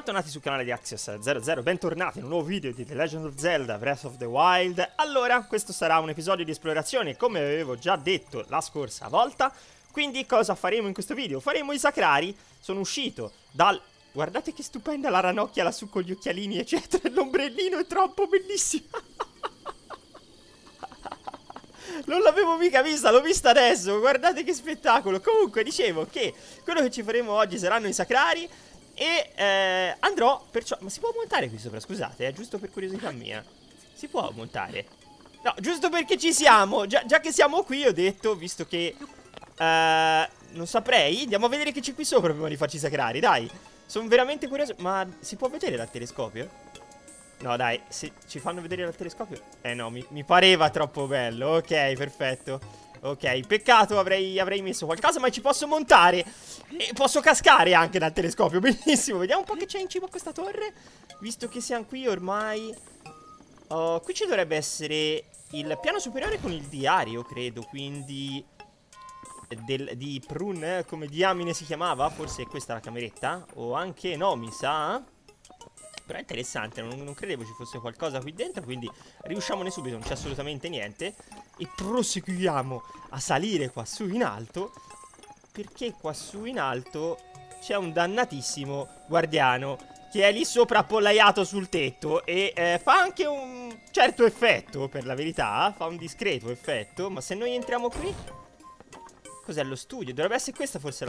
Bentornati sul canale di Axios00, bentornati in un nuovo video di The Legend of Zelda Breath of the Wild. Allora, questo sarà un episodio di esplorazione, come avevo già detto la scorsa volta. Quindi cosa faremo in questo video? Faremo i sacrari. Sono uscito dal... Guardate che stupenda la ranocchia lassù con gli occhialini eccetera, l'ombrellino è troppo bellissimo. Non l'avevo mica vista, l'ho vista adesso, guardate che spettacolo. Comunque dicevo che quello che ci faremo oggi saranno i sacrari. E andrò perciò... Ma si può montare qui sopra? Scusate, giusto per curiosità mia. Si può montare? No, giusto perché ci siamo. Già che siamo qui ho detto, visto che non saprei. Andiamo a vedere che c'è qui sopra prima di farci i sacrari, dai. Sono veramente curioso. Ma si può vedere dal telescopio? No dai, se ci fanno vedere dal telescopio. No, mi pareva troppo bello. Ok, perfetto. Ok, peccato, avrei messo qualcosa, ma ci posso montare. E posso cascare anche dal telescopio, benissimo. Vediamo un po' che c'è in cima a questa torre. Visto che siamo qui ormai. Qui ci dovrebbe essere il piano superiore con il diario, credo. Quindi di Prun, come diamine si chiamava. Forse è questa la cameretta. O anche no, mi sa. Però è interessante, non credevo ci fosse qualcosa qui dentro. Quindi riusciamone subito, non c'è assolutamente niente. E proseguiamo a salire qua su in alto, perché qua su in alto c'è un dannatissimo guardiano che è lì sopra appollaiato sul tetto. E fa anche un certo effetto, per la verità. Fa un discreto effetto. Ma se noi entriamo qui... Cos'è lo studio? Dovrebbe essere questa forse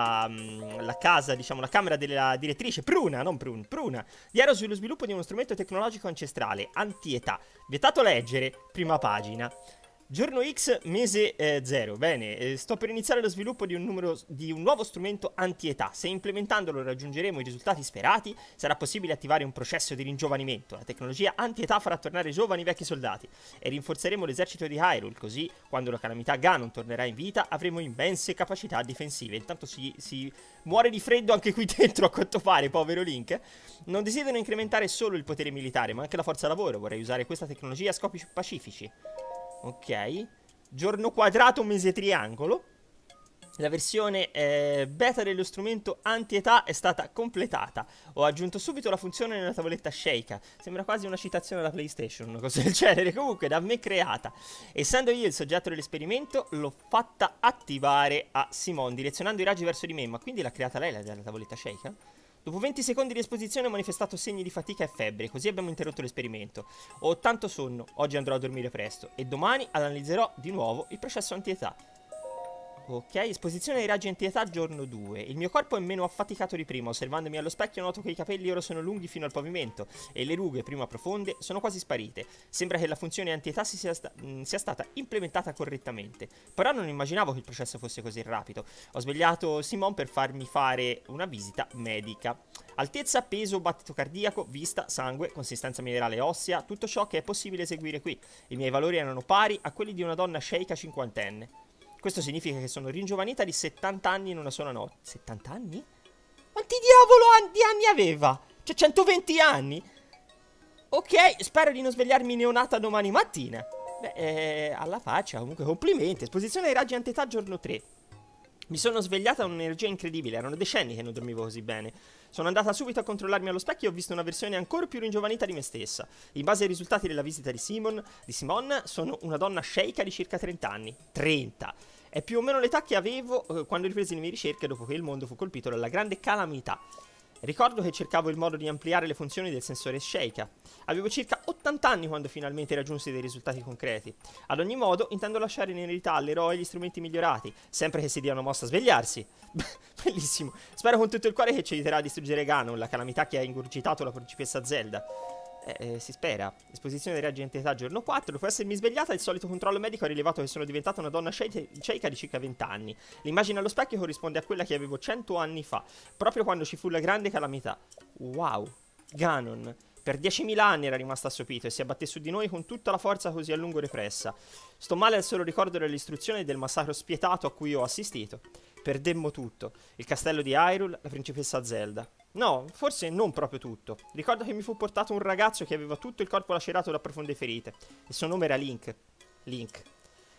la casa, diciamo, la camera della direttrice Pruna, non Prun, Pruna. Diario sullo sviluppo di uno strumento tecnologico ancestrale, antietà. Vietato leggere, prima pagina. Giorno X, mese 0. Bene, sto per iniziare lo sviluppo di un nuovo strumento antietà. Se implementandolo raggiungeremo i risultati sperati, sarà possibile attivare un processo di ringiovanimento. La tecnologia antietà farà tornare giovani i vecchi soldati e rinforzeremo l'esercito di Hyrule, così quando la calamità Ganon tornerà in vita avremo immense capacità difensive. Intanto si muore di freddo anche qui dentro, a quanto pare, povero Link. Non desidero incrementare solo il potere militare, ma anche la forza lavoro. Vorrei usare questa tecnologia a scopi pacifici. Ok, giorno quadrato, mese triangolo. La versione beta dello strumento antietà è stata completata. Ho aggiunto subito la funzione nella tavoletta Sheikah. Sembra quasi una citazione alla PlayStation, una cosa del genere. Comunque da me creata. Essendo io il soggetto dell'esperimento, l'ho fatta attivare a Simon, direzionando i raggi verso di me. Ma quindi l'ha creata lei la tavoletta Sheikah? Dopo 20 secondi di esposizione ho manifestato segni di fatica e febbre, così abbiamo interrotto l'esperimento. Ho tanto sonno, oggi andrò a dormire presto e domani analizzerò di nuovo il processo antietà. Ok, esposizione ai raggi antietà giorno 2. Il mio corpo è meno affaticato di prima. Osservandomi allo specchio noto che i capelli ora sono lunghi fino al pavimento e le rughe, prima profonde, sono quasi sparite. Sembra che la funzione antietà sia stata implementata correttamente. Però non immaginavo che il processo fosse così rapido. Ho svegliato Simon per farmi fare una visita medica. Altezza, peso, battito cardiaco, vista, sangue, consistenza minerale ossea, tutto ciò che è possibile eseguire qui. I miei valori erano pari a quelli di una donna Sheikah cinquantenne. Questo significa che sono ringiovanita di 70 anni in una sola notte. 70 anni? Quanti diavolo di anni aveva? Cioè 120 anni? Ok, spero di non svegliarmi neonata domani mattina. Beh, alla faccia, comunque complimenti. Esposizione ai raggi antietà giorno 3. Mi sono svegliata con un'energia incredibile, erano decenni che non dormivo così bene. Sono andata subito a controllarmi allo specchio e ho visto una versione ancora più ringiovanita di me stessa. In base ai risultati della visita di Simon, sono una donna Sheikah di circa 30 anni. 30! È più o meno l'età che avevo quando ripresi le mie ricerche dopo che il mondo fu colpito dalla grande calamità. Ricordo che cercavo il modo di ampliare le funzioni del sensore Sheikah. Avevo circa 80 anni quando finalmente raggiunsi dei risultati concreti. Ad ogni modo, intendo lasciare in eredità all'eroe gli strumenti migliorati, sempre che si dia una mossa a svegliarsi. Bellissimo. Spero con tutto il cuore che ci aiuterà a distruggere Ganon, la calamità che ha ingurgitato la principessa Zelda. Si spera. Esposizione dei raggi antietà giorno 4. Dopo essermi svegliata, il solito controllo medico ha rilevato che sono diventata una donna Sheikah di circa 20 anni. L'immagine allo specchio corrisponde a quella che avevo 100 anni fa, proprio quando ci fu la grande calamità. Wow. Ganon per 10.000 anni era rimasta assopito e si abbatté su di noi con tutta la forza così a lungo repressa. Sto male al solo ricordo delle istruzioni e del massacro spietato a cui ho assistito. Perdemmo tutto. Il castello di Hyrule, la principessa Zelda. No, forse non proprio tutto. Ricordo che mi fu portato un ragazzo che aveva tutto il corpo lacerato da profonde ferite. Il suo nome era Link. Link.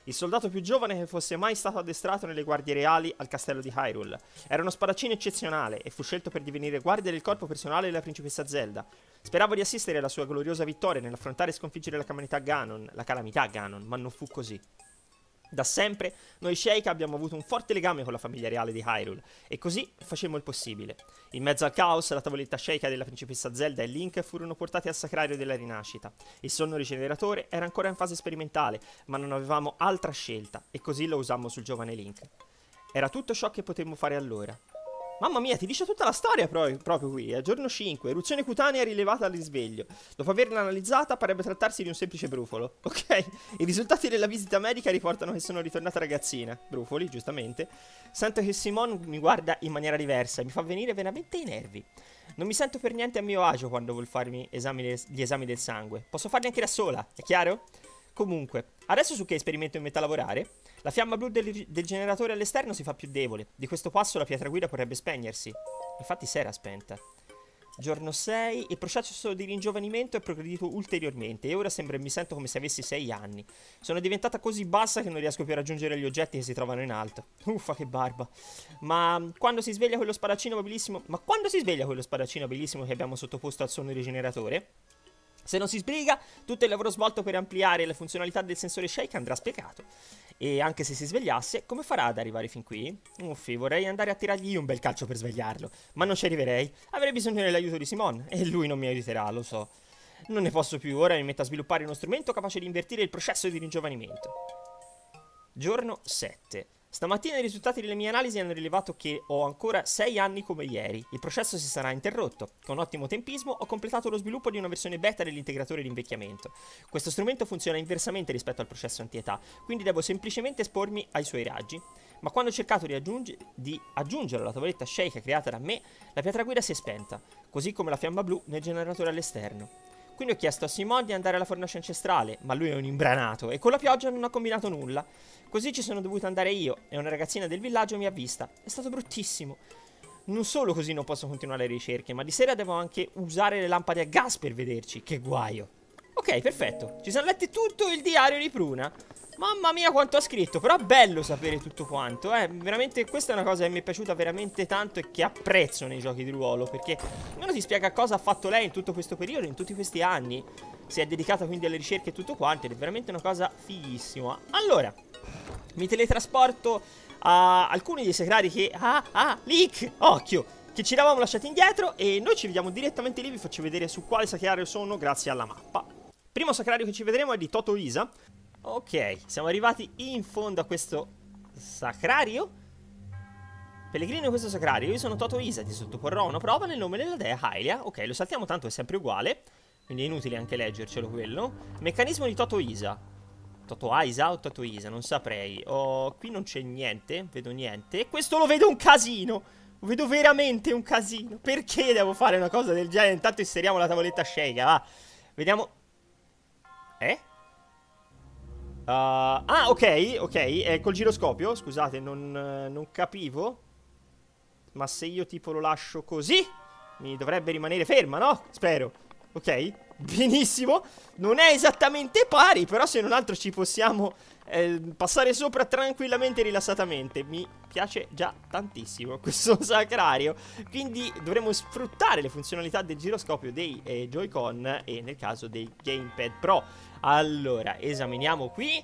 il soldato più giovane che fosse mai stato addestrato nelle guardie reali al castello di Hyrule. Era uno spadaccino eccezionale e fu scelto per divenire guardia del corpo personale della principessa Zelda. Speravo di assistere alla sua gloriosa vittoria nell'affrontare e sconfiggere la calamità Ganon, ma non fu così. Da sempre, noi Sheikah abbiamo avuto un forte legame con la famiglia reale di Hyrule, e così facemmo il possibile. In mezzo al caos, la tavoletta Sheikah della principessa Zelda e Link furono portati al sacrario della rinascita. Il sonno rigeneratore era ancora in fase sperimentale, ma non avevamo altra scelta, e così lo usammo sul giovane Link. Era tutto ciò che potemmo fare allora. Mamma mia, ti dice tutta la storia proprio qui. Giorno 5, eruzione cutanea rilevata al risveglio. Dopo averla analizzata, parebbe trattarsi di un semplice brufolo. Ok, i risultati della visita medica riportano che sono ritornata ragazzina. Brufoli, giustamente. Sento che Simone mi guarda in maniera diversa e mi fa venire veramente i nervi. Non mi sento per niente a mio agio quando vuol farmi gli esami del sangue. Posso farli anche da sola, è chiaro? Comunque, adesso su che esperimento in metà lavorare? La fiamma blu del generatore all'esterno si fa più debole. Di questo passo la pietra guida potrebbe spegnersi. Infatti si era spenta. Giorno 6, il processo di ringiovanimento è progredito ulteriormente e ora sembra mi sento come se avessi 6 anni. Sono diventata così bassa che non riesco più a raggiungere gli oggetti che si trovano in alto. Uffa, che barba. Ma quando si sveglia quello spadaccino abilissimo che abbiamo sottoposto al sonno rigeneratore? Se non si sbriga, tutto il lavoro svolto per ampliare le funzionalità del sensore Sheikah andrà sprecato. E anche se si svegliasse, come farà ad arrivare fin qui? Uffi, vorrei andare a tirargli un bel calcio per svegliarlo, ma non ci arriverei. Avrei bisogno dell'aiuto di Simone, e lui non mi aiuterà, lo so. Non ne posso più, ora mi metto a sviluppare uno strumento capace di invertire il processo di ringiovanimento. Giorno 7. Stamattina i risultati delle mie analisi hanno rilevato che ho ancora 6 anni come ieri. Il processo si sarà interrotto. Con ottimo tempismo ho completato lo sviluppo di una versione beta dell'integratore di invecchiamento. Questo strumento funziona inversamente rispetto al processo antietà, quindi devo semplicemente espormi ai suoi raggi. Ma quando ho cercato di aggiungere la tavoletta Sheikah creata da me, la pietra guida si è spenta, così come la fiamma blu nel generatore all'esterno. Quindi ho chiesto a Simone di andare alla fornace ancestrale, ma lui è un imbranato e con la pioggia non ha combinato nulla. Così ci sono dovuto andare io e una ragazzina del villaggio mi ha vista. È stato bruttissimo. Non solo così non posso continuare le ricerche, ma di sera devo anche usare le lampade a gas per vederci. Che guaio. Ok, perfetto. Ci siamo letti tutto il diario di Pruna. Mamma mia quanto ha scritto, però è bello sapere tutto quanto, veramente questa è una cosa che mi è piaciuta veramente tanto e che apprezzo nei giochi di ruolo, perché almeno ti spiega cosa ha fatto lei in tutto questo periodo, in tutti questi anni, si è dedicata quindi alle ricerche e tutto quanto, ed è veramente una cosa fighissima. Allora, mi teletrasporto a alcuni dei sacrari che... Leak! Occhio! Che ci eravamo lasciati indietro e noi ci vediamo direttamente lì, vi faccio vedere su quale sacrario sono grazie alla mappa. Primo sacrario che ci vedremo è di Toto Isa. Ok, siamo arrivati in fondo a questo sacrario. Pellegrino in questo sacrario, io sono Toto Isa, ti sottoporrò una prova nel nome della dea Hylia. Ok, lo saltiamo tanto, è sempre uguale, quindi è inutile anche leggercelo quello. Meccanismo di Toto Isa. Toto Isa o Toto Isa, non saprei. Qui non c'è niente, vedo niente. E questo lo vedo un casino. Lo vedo veramente un casino. Perché devo fare una cosa del genere? Intanto inseriamo la tavoletta Sheikah, va. Vediamo. Ok, col giroscopio, scusate, non capivo. Ma se io tipo lo lascio così, mi dovrebbe rimanere ferma, no? Spero. Ok, benissimo. Non è esattamente pari, però se non altro ci possiamo passare sopra tranquillamente e rilassatamente. Mi piace già tantissimo questo sacrario. Quindi dovremo sfruttare le funzionalità del giroscopio dei Joy-Con e nel caso dei Gamepad Pro. Allora, esaminiamo qui.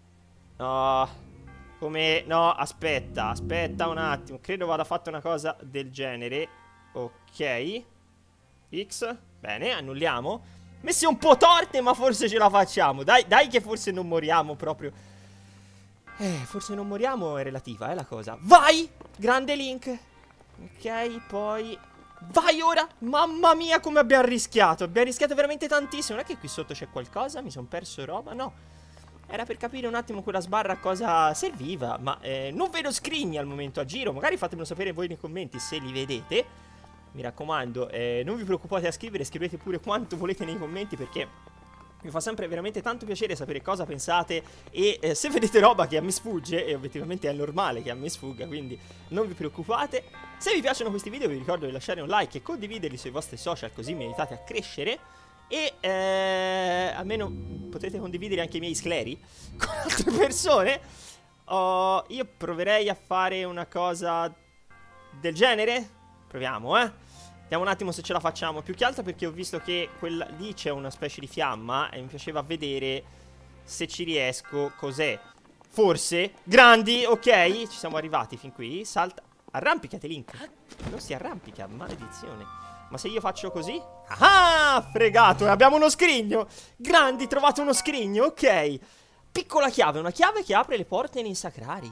Come... No, aspetta un attimo. Credo vada fatta una cosa del genere. Ok. X. Bene, annulliamo. Messe un po' torte, ma forse ce la facciamo. Dai che forse non moriamo proprio. Forse non moriamo è relativa, la cosa. Vai! Grande Link. Ok, poi... Vai ora! Mamma mia come abbiamo rischiato. Abbiamo rischiato veramente tantissimo. Non è che qui sotto c'è qualcosa? Mi sono perso roba? No. Era per capire un attimo quella sbarra a cosa serviva. Ma non vedo scrigni al momento a giro. Magari fatemelo sapere voi nei commenti se li vedete. Mi raccomando, non vi preoccupate a scrivere. Scrivete pure quanto volete nei commenti, perché mi fa sempre veramente tanto piacere sapere cosa pensate. E se vedete roba che a me sfugge, e obiettivamente è normale che a me sfugga, quindi non vi preoccupate. Se vi piacciono questi video vi ricordo di lasciare un like e condividerli sui vostri social, così mi aiutate a crescere. E almeno potete condividere anche i miei scleri con altre persone. Io proverei a fare una cosa del genere. Proviamo, Vediamo un attimo se ce la facciamo. Più che altro perché ho visto che quella lì c'è una specie di fiamma e mi piaceva vedere se ci riesco. Cos'è? Forse. Grandi, ok. Ci siamo arrivati fin qui. Salta. Arrampicati, Link. Non si arrampica, maledizione. Ma se io faccio così? Ah, fregato, abbiamo uno scrigno. Grandi, trovate uno scrigno, ok. Piccola chiave, una chiave che apre le porte nei sacrari.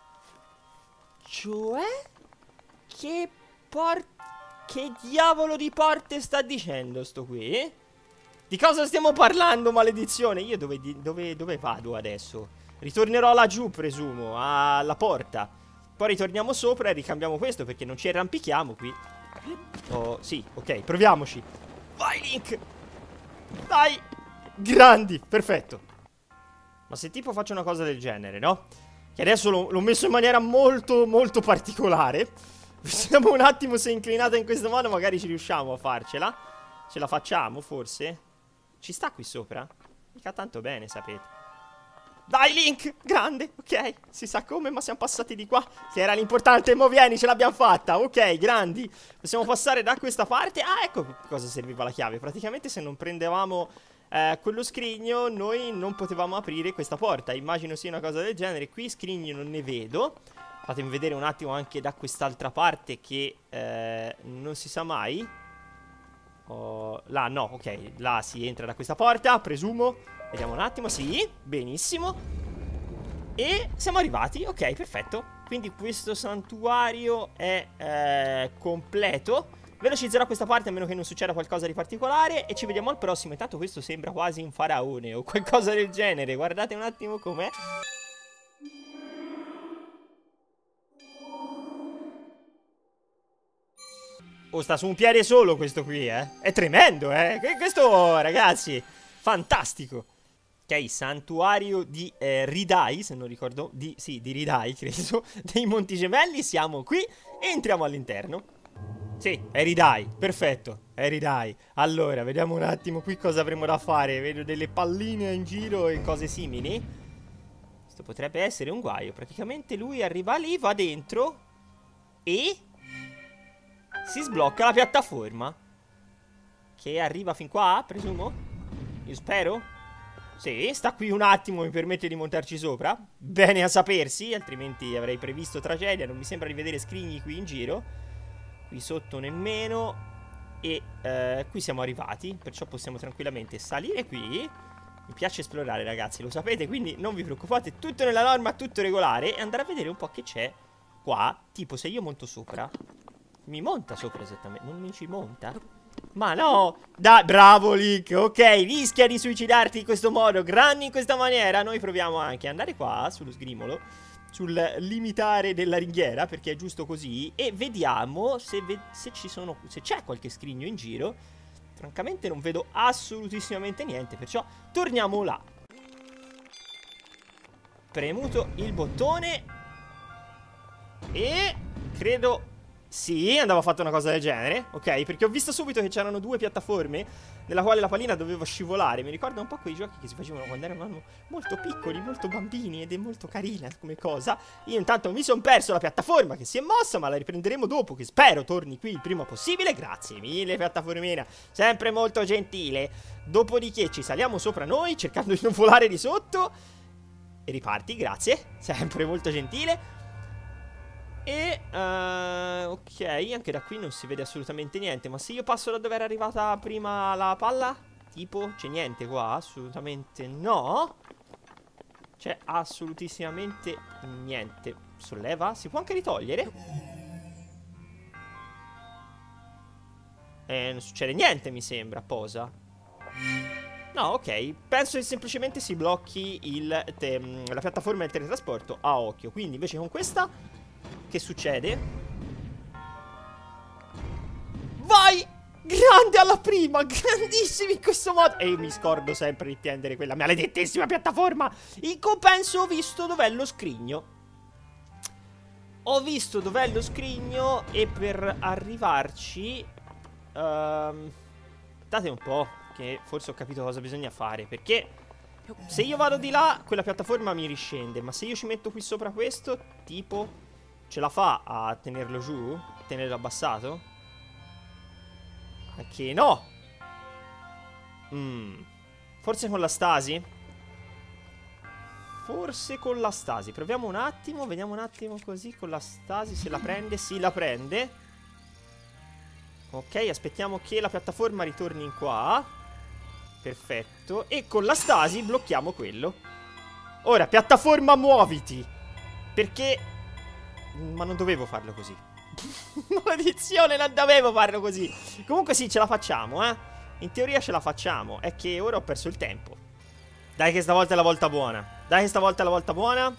Cioè? Che diavolo di porte sta dicendo sto qui? Di cosa stiamo parlando, maledizione? Io dove vado adesso? Ritornerò laggiù, presumo, alla porta. Poi ritorniamo sopra e ricambiamo questo perché non ci arrampichiamo qui. Oh, sì, ok, proviamoci. Vai, Link! Dai! Grandi, perfetto. Ma se tipo faccio una cosa del genere, no? Che adesso l'ho messo in maniera molto, molto particolare. Vediamo un attimo se è inclinata in questo modo magari ci riusciamo a farcela. Ce la facciamo, forse? Ci sta qui sopra? Mica tanto bene, sapete. Dai, Link, grande, ok. Si sa come, ma siamo passati di qua, che era l'importante. Mo' vieni, ce l'abbiamo fatta, ok, grandi. Possiamo passare da questa parte. Ah, ecco cosa serviva la chiave. Praticamente se non prendevamo quello scrigno noi non potevamo aprire questa porta. Immagino sia una cosa del genere. Qui scrigni non ne vedo. Fatemi vedere un attimo anche da quest'altra parte che non si sa mai. Là, no, ok. Là si entra da questa porta, presumo. Vediamo un attimo, sì, benissimo. E siamo arrivati, ok, perfetto. Quindi questo santuario è completo. Velocizzerò questa parte a meno che non succeda qualcosa di particolare. E ci vediamo al prossimo. Intanto questo sembra quasi un faraone o qualcosa del genere. Guardate un attimo com'è. Oh, sta su un piede solo questo qui, È tremendo, Questo, ragazzi, fantastico. Ok, santuario di Ridai, se non ricordo. Sì, di Ridai, credo. Dei Monti Gemelli, siamo qui e entriamo all'interno. Sì, è Ridai, perfetto, è Ridai. Allora, vediamo un attimo qui cosa avremo da fare. Vedo delle palline in giro e cose simili. Questo potrebbe essere un guaio. Praticamente lui arriva lì, va dentro e si sblocca la piattaforma che arriva fin qua, presumo. Io spero. Sì, sta qui un attimo, mi permette di montarci sopra. Bene a sapersi, altrimenti avrei previsto tragedia. Non mi sembra di vedere scrigni qui in giro. Qui sotto nemmeno. E qui siamo arrivati, perciò possiamo tranquillamente salire qui. Mi piace esplorare, ragazzi, lo sapete, quindi non vi preoccupate. Tutto nella norma, tutto regolare. E andare a vedere un po' che c'è qua. Tipo, se io monto sopra, mi monta sopra esattamente. Non mi ci monta? Ma no, dai, bravo Link, ok, rischia di suicidarti in questo modo, grandi in questa maniera. Noi proviamo anche ad andare qua, sullo sgrimolo, sul limitare della ringhiera, perché è giusto così. E vediamo se c'è qualche scrigno in giro. Francamente non vedo assolutissimamente niente, perciò torniamo là. Premuto il bottone e credo... Sì, andava fatta una cosa del genere, ok? Perché ho visto subito che c'erano due piattaforme nella quale la pallina doveva scivolare. Mi ricorda un po' quei giochi che si facevano quando erano molto piccoli, molto bambini, ed è molto carina come cosa. Io intanto mi sono perso la piattaforma che si è mossa, ma la riprenderemo dopo, che spero torni qui il prima possibile. Grazie mille, piattaformina, sempre molto gentile. Dopodiché ci saliamo sopra noi, cercando di non volare di sotto. E riparti, grazie, sempre molto gentile. E, ok, anche da qui non si vede assolutamente niente. Ma se io passo da dove era arrivata prima la palla, tipo, c'è niente qua? Assolutamente no. C'è assolutissimamente niente. Solleva? Si può anche ritogliere? Non succede niente, mi sembra. Posa. No, ok. Penso che semplicemente si blocchi la piattaforma del teletrasporto a occhio. Quindi invece con questa... Che succede? Vai! Grande alla prima! Grandissimi in questo modo! E io mi scordo sempre di tendere quella maledettissima piattaforma. In compenso ho visto dov'è lo scrigno. Ho visto dov'è lo scrigno. E per arrivarci aspettate un po', che forse ho capito cosa bisogna fare. Perché se io vado di là, quella piattaforma mi riscende. Ma se io ci metto qui sopra questo, tipo, ce la fa a tenerlo giù? A tenerlo abbassato? Anche no. Forse con la stasi? Forse con la stasi. Proviamo un attimo, vediamo un attimo così con la stasi se la prende. Sì, la prende. Ok, aspettiamo che la piattaforma ritorni in qua. Perfetto. E con la stasi blocchiamo quello. Ora, piattaforma, muoviti. Perché... Ma non dovevo farlo così. Maledizione, non dovevo farlo così. Comunque sì, ce la facciamo, in teoria ce la facciamo. È che ora ho perso il tempo. Dai che stavolta è la volta buona. Dai che stavolta è la volta buona.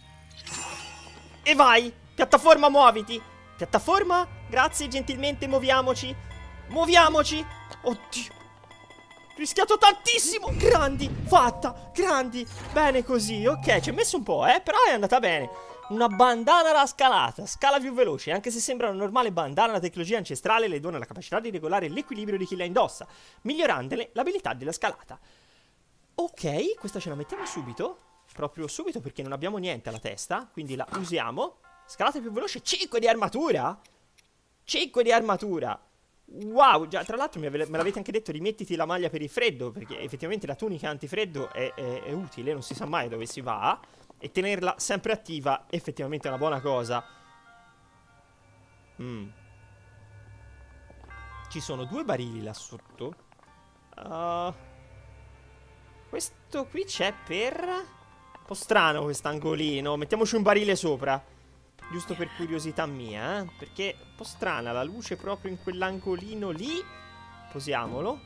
E vai. Piattaforma, muoviti. Piattaforma, grazie, gentilmente muoviamoci. Muoviamoci. Oddio, rischiato tantissimo. Grandi, fatta, grandi. Bene così, ok, ci ho messo un po', però è andata bene. Una bandana da scalata, scala più veloce. Anche se sembra una normale bandana, la tecnologia ancestrale le dona la capacità di regolare l'equilibrio di chi la indossa, migliorandole l'abilità della scalata. Ok, questa ce la mettiamo subito. Proprio subito perché non abbiamo niente alla testa. Quindi la usiamo. Scalata più veloce, 5 di armatura. 5 di armatura. Wow, già, tra l'altro me l'avete anche detto, rimettiti la maglia per il freddo, perché effettivamente la tunica antifreddo è utile, non si sa mai dove si va. E tenerla sempre attiva effettivamente è una buona cosa. Ci sono 2 barili là sotto. Questo qui c'è per... Un po' strano quest'angolino. Mettiamoci un barile sopra. Giusto per curiosità mia, perché è un po' strana la luce proprio in quell'angolino lì. Posiamolo.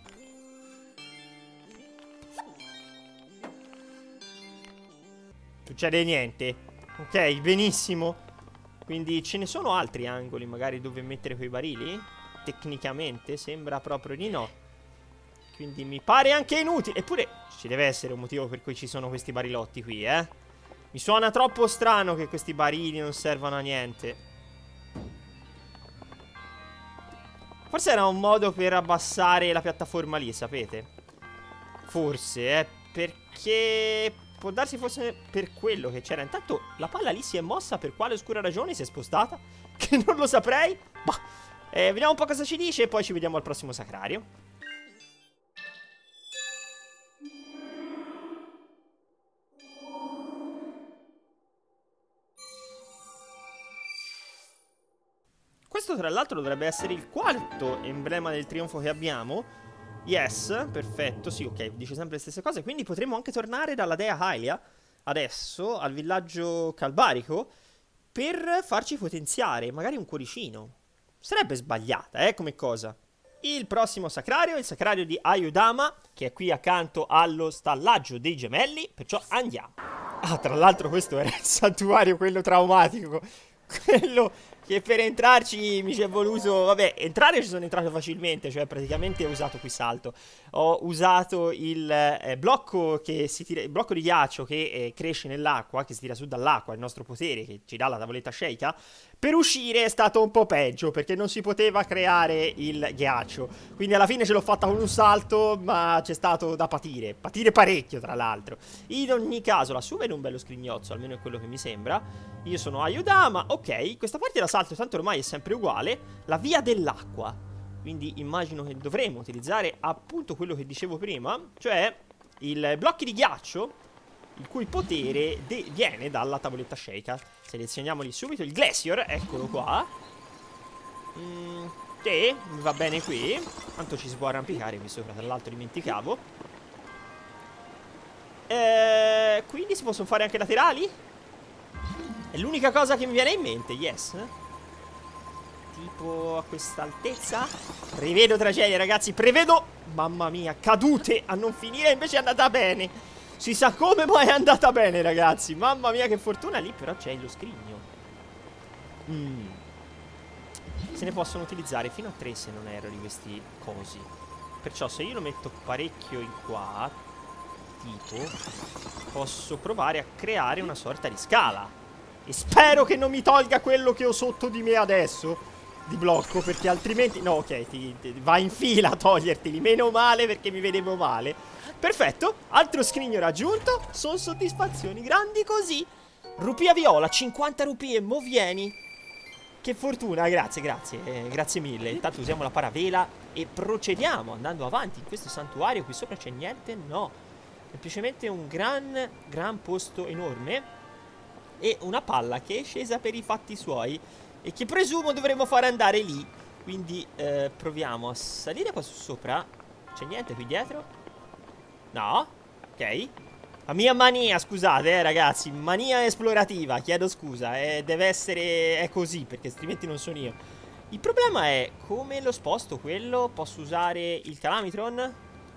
Succede niente. Ok, benissimo. Quindi ce ne sono altri angoli magari dove mettere quei barili? Tecnicamente sembra proprio di no. Quindi mi pare anche inutile. Eppure ci deve essere un motivo per cui ci sono questi barilotti qui, Mi suona troppo strano che questi barili non servano a niente. Forse era un modo per abbassare la piattaforma lì, sapete? Forse, perché... Può darsi forse per quello che c'era. Intanto la palla lì si è mossa. Per quale oscura ragione si è spostata? Che non lo saprei. Bah, vediamo un po' cosa ci dice e poi ci vediamo al prossimo sacrario. Questo tra l'altro dovrebbe essere il quarto emblema del trionfo che abbiamo. Yes, perfetto, sì, ok, dice sempre le stesse cose. Quindi potremo anche tornare dalla dea Hylia adesso al villaggio calbarico per farci potenziare magari un cuoricino. Sarebbe sbagliata, come cosa. Il prossimo sacrario è il sacrario di Ayudama, che è qui accanto allo stallaggio dei gemelli, perciò andiamo. Ah, tra l'altro questo era il santuario, quello traumatico. Quello che per entrarci mi ci è voluto... Vabbè, entrare ci sono entrato facilmente, cioè praticamente ho usato qui salto. Ho usato il blocco che si tira, il blocco di ghiaccio che cresce nell'acqua, che si tira su dall'acqua, il nostro potere che ci dà la tavoletta Sheikah. Per uscire è stato un po' peggio, perché non si poteva creare il ghiaccio. Quindi alla fine ce l'ho fatta con un salto, ma c'è stato da patire. Patire parecchio, tra l'altro. In ogni caso, lassù vedo un bello scrignozzo, almeno è quello che mi sembra. Io sono Ayudama, ok. Questa parte la salto, tanto ormai è sempre uguale. La via dell'acqua. Quindi immagino che dovremo utilizzare appunto quello che dicevo prima, cioè i blocchi di ghiaccio, il cui potere viene dalla tavoletta Sheikah. Selezioniamoli subito. Il Glacier, eccolo qua. Che mi va bene qui. Tanto ci si può arrampicare qui sopra, tra l'altro dimenticavo. Quindi si possono fare anche laterali? È l'unica cosa che mi viene in mente, yes. Tipo a questa altezza. Prevedo tragedie, ragazzi, prevedo, mamma mia, cadute a non finire. Invece è andata bene. Si sa come, ma è andata bene, ragazzi. Mamma mia, che fortuna. Lì però c'è lo scrigno. Se ne possono utilizzare fino a 3, se non erro, di questi cosi. Perciò se io lo metto parecchio in qua, tipo, posso provare a creare una sorta di scala. E spero che non mi tolga quello che ho sotto di me adesso. di blocco, perché altrimenti... No, ok, va in fila a toglierteli. Meno male, perché mi vedevo male. Perfetto, altro scrigno raggiunto. Sono soddisfazioni grandi così. Rupia viola, 50 rupie, mo vieni. Che fortuna, grazie, grazie mille. Intanto usiamo la paravela e procediamo andando avanti in questo santuario. Qui sopra c'è niente? No, semplicemente un gran posto enorme e una palla che è scesa per i fatti suoi e che presumo dovremo fare andare lì. Quindi proviamo a salire qua su sopra. C'è niente qui dietro? No? Ok. La mia mania, scusate ragazzi, mania esplorativa, chiedo scusa, deve essere, è così, perché altrimenti non sono io. Il problema è, come lo sposto quello? Posso usare il Calamitron?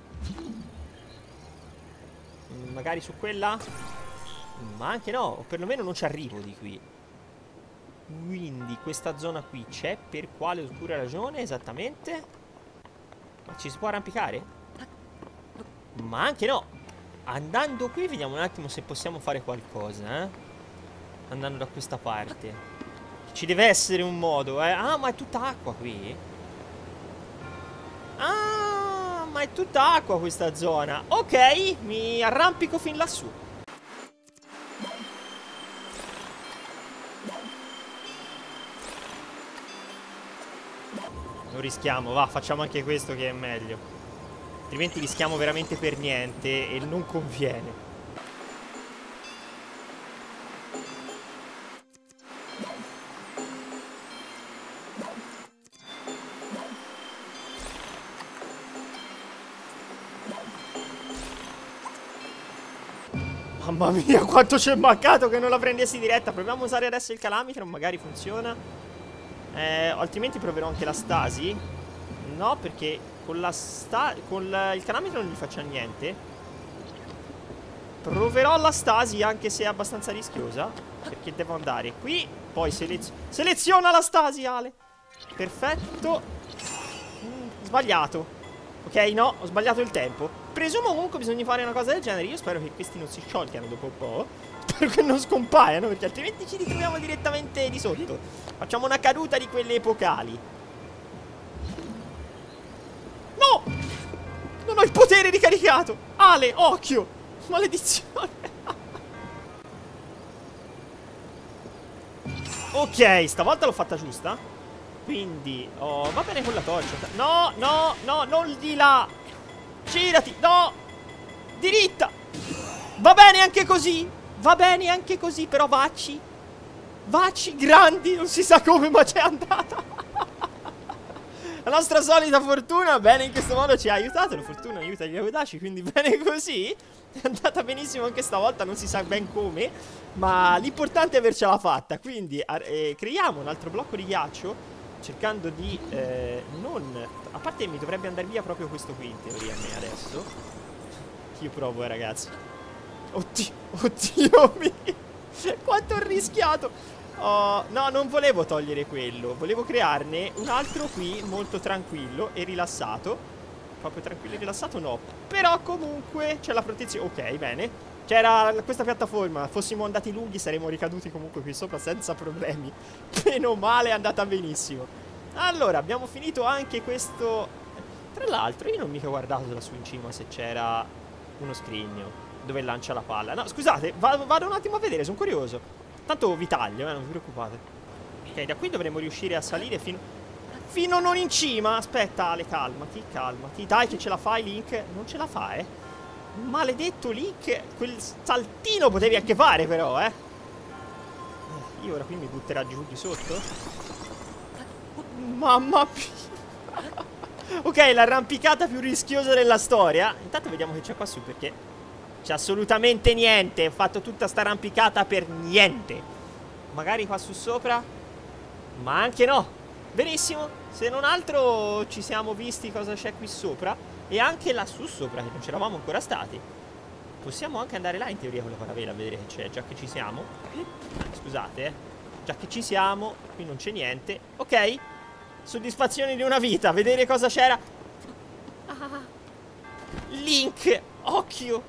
Magari su quella? Ma anche no, o perlomeno non ci arrivo di qui. Quindi questa zona qui c'è per quale oscura ragione esattamente? Ma ci si può arrampicare? Ma anche no. Andando qui vediamo un attimo se possiamo fare qualcosa, andando da questa parte. Ci deve essere un modo, Ah, ma è tutta acqua qui? Ah, ma è tutta acqua questa zona. Ok, mi arrampico fin lassù. Non rischiamo, va, facciamo anche questo che è meglio. Altrimenti rischiamo veramente per niente e non conviene. Mamma mia, quanto ci è mancato che non la prendessi diretta. Proviamo a usare adesso il Calamitron, magari funziona. Altrimenti proverò anche la stasi. No, perché con il Calamitron non gli faccia niente. Proverò la stasi, anche se è abbastanza rischiosa, perché devo andare qui. Poi seleziona la stasi, Ale. Perfetto. Sbagliato. Ok, no, ho sbagliato il tempo. Presumo comunque bisogna fare una cosa del genere. Io spero che questi non si sciolgano dopo un po'. Spero che non scompaiano, perché altrimenti ci ritroviamo direttamente di sotto. Facciamo una caduta di quelle epocali. No! Non ho il potere ricaricato. Ale, occhio. Maledizione. Ok, stavolta l'ho fatta giusta. Quindi, va bene con la torcia. No, no, no, non di là. Girati, no. Diritta. Va bene anche così. Va bene anche così, però vacci. Vacci grandi, non si sa come, ma c'è andata. La nostra solita fortuna, bene, in questo modo ci ha aiutato. La fortuna aiuta gli audaci, quindi bene così. È andata benissimo anche stavolta, non si sa ben come, ma l'importante è avercela fatta. Quindi creiamo un altro blocco di ghiaccio, cercando di non... A parte mi dovrebbe andare via proprio questo qui in teoria a me adesso. Io provo, ragazzi. Oddio, oddio mio. Quanto ho rischiato. Oh, no, non volevo togliere quello. Volevo crearne un altro qui molto tranquillo e rilassato. Proprio tranquillo e rilassato no. Però comunque c'è la protezione. Ok, bene. C'era questa piattaforma. Fossimo andati lunghi saremmo ricaduti comunque qui sopra senza problemi. Meno male, è andata benissimo. Allora, abbiamo finito anche questo. Tra l'altro io non mica ho guardato da su in cima se c'era uno scrigno dove lancia la palla. No, scusate, vado un attimo a vedere, sono curioso. Tanto vi taglio, non vi preoccupate. Ok, da qui dovremo riuscire a salire fino non in cima. Aspetta, Ale, calmati, calmati. Dai che ce la fai, Link. Non ce la fa, Maledetto Link. Quel saltino potevi anche fare, però, Io ora qui mi butterà giù di sotto. Mamma mia. Ok, l'arrampicata più rischiosa della storia. Intanto vediamo che c'è qua su, perché c'è assolutamente niente. Ho fatto tutta sta arrampicata per niente. Magari qua su sopra. Ma anche no. Benissimo. Se non altro ci siamo visti cosa c'è qui sopra. E anche lassù sopra, che non c'eravamo ancora stati. Possiamo anche andare là in teoria con la paravela a vedere che c'è, già che ci siamo. Scusate, già che ci siamo. Qui non c'è niente. Ok. Soddisfazione di una vita. Vedere cosa c'era. Link. Occhio.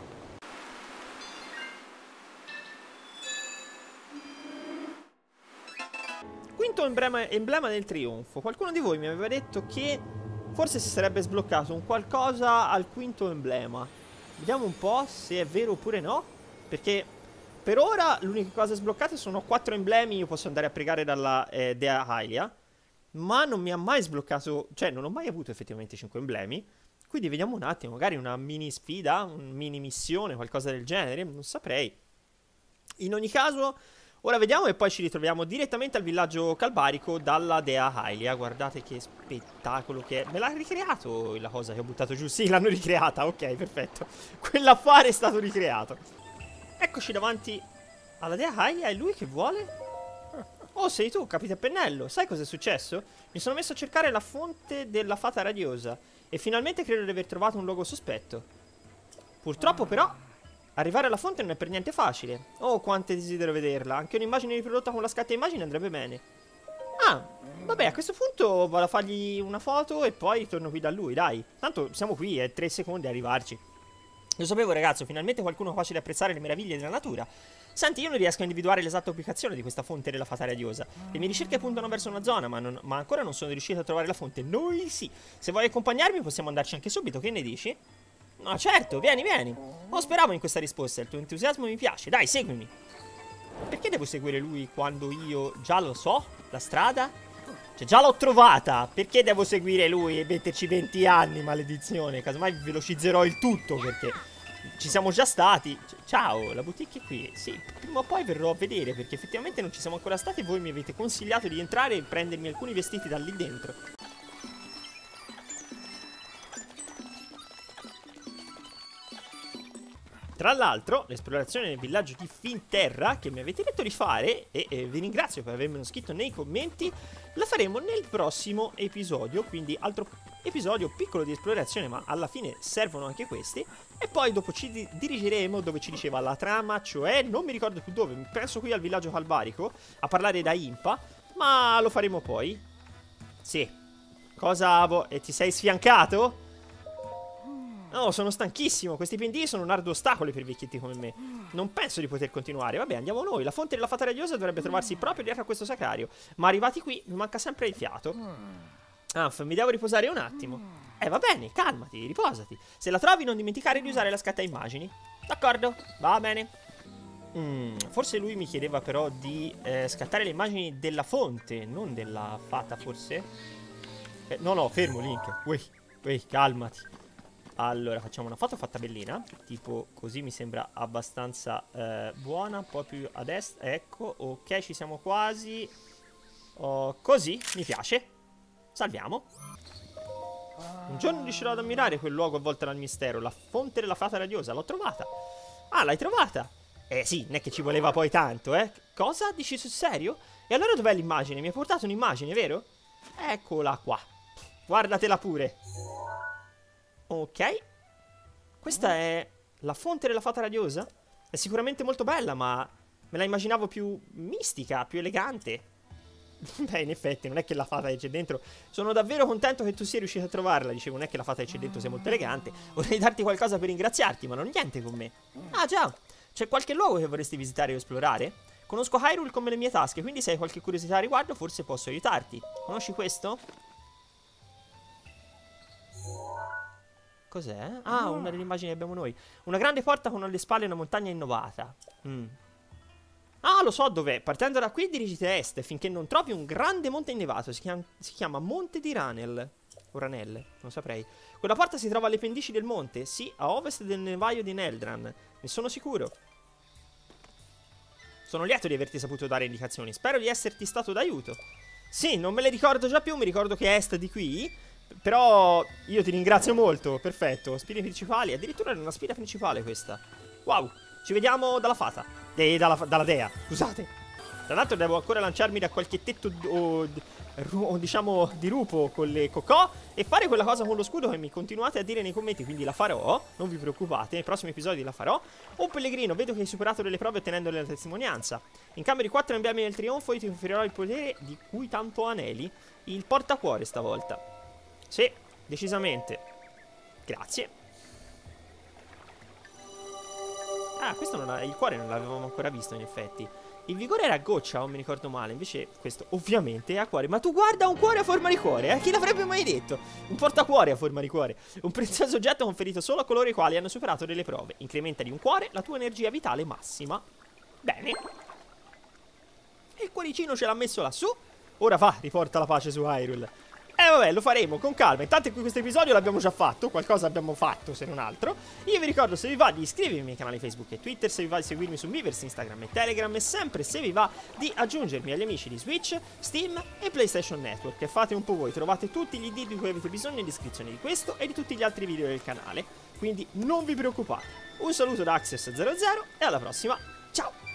Quinto emblema del trionfo. Qualcuno di voi mi aveva detto che forse si sarebbe sbloccato un qualcosa al quinto emblema. Vediamo un po' se è vero oppure no. Perché per ora l'unica cosa sbloccate sono 4 emblemi. Io posso andare a pregare dalla dea Hylia. Ma non mi ha mai sbloccato. Cioè non ho mai avuto effettivamente 5 emblemi. Quindi vediamo un attimo. Magari una mini sfida, una mini missione, qualcosa del genere. Non saprei. In ogni caso, ora vediamo e poi ci ritroviamo direttamente al villaggio Calbarico dalla dea Hylia. Guardate che spettacolo che è. Me l'ha ricreato la cosa che ho buttato giù? Sì, l'hanno ricreata, ok, perfetto. Quell'affare è stato ricreato. Eccoci davanti alla dea Hylia. È lui che vuole? Oh, sei tu, capite a pennello. Sai cosa è successo? Mi sono messo a cercare la fonte della fata radiosa e finalmente credo di aver trovato un luogo sospetto. Purtroppo però arrivare alla fonte non è per niente facile. Oh, quanto desidero vederla. Anche un'immagine riprodotta con la scatta immagine andrebbe bene. Ah, vabbè, a questo punto vado a fargli una foto e poi torno qui da lui, dai. Tanto siamo qui, è 3 secondi a arrivarci. Lo sapevo, ragazzo, finalmente qualcuno capace di apprezzare le meraviglie della natura. Senti, io non riesco a individuare l'esatta ubicazione di questa fonte della fata radiosa. Le mie ricerche puntano verso una zona, ma ancora non sono riuscito a trovare la fonte. Noi sì. Se vuoi accompagnarmi possiamo andarci anche subito, che ne dici? No, certo, vieni, vieni. Oh, speravo in questa risposta, il tuo entusiasmo mi piace. Dai, seguimi. Perché devo seguire lui quando io già lo so, la strada? Cioè, già l'ho trovata. Perché devo seguire lui e metterci 20 anni, maledizione? Casomai velocizzerò il tutto, perché ci siamo già stati. Ciao, la boutique è qui. Sì, prima o poi verrò a vedere, perché effettivamente non ci siamo ancora stati e voi mi avete consigliato di entrare e prendermi alcuni vestiti da lì dentro. Tra l'altro, l'esplorazione nel villaggio di Finterra, che mi avete detto di fare, e vi ringrazio per avermelo scritto nei commenti, la faremo nel prossimo episodio, quindi altro episodio piccolo di esplorazione, ma alla fine servono anche questi, e poi dopo ci dirigeremo dove ci diceva la trama, cioè non mi ricordo più dove, penso qui al villaggio Calbarico, a parlare da Impa, ma lo faremo poi. Sì. Cosa... E ti sei sfiancato? No, sono stanchissimo. Questi pendii sono un arduo ostacolo per vecchietti come me. Non penso di poter continuare. Vabbè, andiamo noi. La fonte della fata radiosa dovrebbe trovarsi proprio dietro a questo sacrario. Ma arrivati qui mi manca sempre il fiato. Anf, mi devo riposare un attimo. Va bene, calmati, riposati. Se la trovi non dimenticare di usare la scatta immagini. D'accordo, va bene. Forse lui mi chiedeva però di scattare le immagini della fonte, non della fata, forse? No, fermo, Link. Uè, calmati. Allora, facciamo una foto fatta bellina. Tipo, così mi sembra abbastanza buona. Un po' più a destra. Ecco, ok, ci siamo quasi. Così, mi piace. Salviamo. Un giorno riuscirò ad ammirare quel luogo avvolto dal mistero. La fonte della fata radiosa, l'ho trovata. Ah, l'hai trovata? Sì, non è che ci voleva poi tanto, Cosa? Dici sul serio? E allora dov'è l'immagine? Mi hai portato un'immagine, vero? Eccola qua. Guardatela pure. Ok. Questa è la fonte della fata radiosa? È sicuramente molto bella, ma me la immaginavo più mistica, più elegante. Beh, in effetti, non è che la fata che c'è dentro... Sono davvero contento che tu sia riuscito a trovarla. Dicevo, non è che la fata che c'è dentro sia molto elegante. Vorrei darti qualcosa per ringraziarti, ma non niente con me. Ah, già. C'è qualche luogo che vorresti visitare o esplorare? Conosco Hyrule come le mie tasche, quindi se hai qualche curiosità a riguardo, forse posso aiutarti. Conosci questo? Cos'è? Ah, una delle immagini che abbiamo noi. Una grande porta con alle spalle una montagna innovata. Ah, lo so dov'è. Partendo da qui dirigiti a est finché non trovi un grande monte innevato. Si chiama Monte di Ranel. O Ranel, non saprei. Quella porta si trova alle pendici del monte. Sì, a ovest del nevaio di Neldran. Ne sono sicuro. Sono lieto di averti saputo dare indicazioni. Spero di esserti stato d'aiuto. Sì, non me le ricordo già più. Mi ricordo che è est di qui. Però io ti ringrazio molto. Perfetto. Spine principali. Addirittura è una spina principale questa. Wow. Ci vediamo dalla fata. Dalla dea. Scusate. Tra l'altro devo ancora lanciarmi da qualche tetto diciamo di lupo con le cocò e fare quella cosa con lo scudo che mi continuate a dire nei commenti. Quindi la farò. Non vi preoccupate. Nei prossimi episodi la farò. Oh pellegrino, vedo che hai superato delle prove ottenendo la testimonianza. In cambio di 4 emblemi del trionfo io ti conferirò il potere di cui tanto aneli. Il portacuore stavolta. Sì, decisamente. Grazie. Ah, questo non ha, il cuore non l'avevamo ancora visto in effetti. Il vigore era a goccia, o mi ricordo male. Invece questo ovviamente è a cuore. Ma tu guarda, un cuore a forma di cuore, Chi l'avrebbe mai detto? Un portacuore a forma di cuore. Un prezioso oggetto conferito solo a coloro i quali hanno superato delle prove. Incrementa di un cuore la tua energia vitale massima. Bene. E il cuoricino ce l'ha messo lassù. Ora va, riporta la pace su Hyrule. Vabbè, lo faremo con calma. Intanto qui questo episodio l'abbiamo già fatto. Qualcosa abbiamo fatto, se non altro. Io vi ricordo, se vi va, di iscrivervi ai miei canali Facebook e Twitter. Se vi va di seguirmi su Miiverse, Instagram e Telegram. E sempre, se vi va, di aggiungermi agli amici di Switch, Steam e PlayStation Network. E fate un po' voi. Trovate tutti gli ID di cui avete bisogno in descrizione di questo e di tutti gli altri video del canale. Quindi non vi preoccupate. Un saluto da Access00 e alla prossima. Ciao!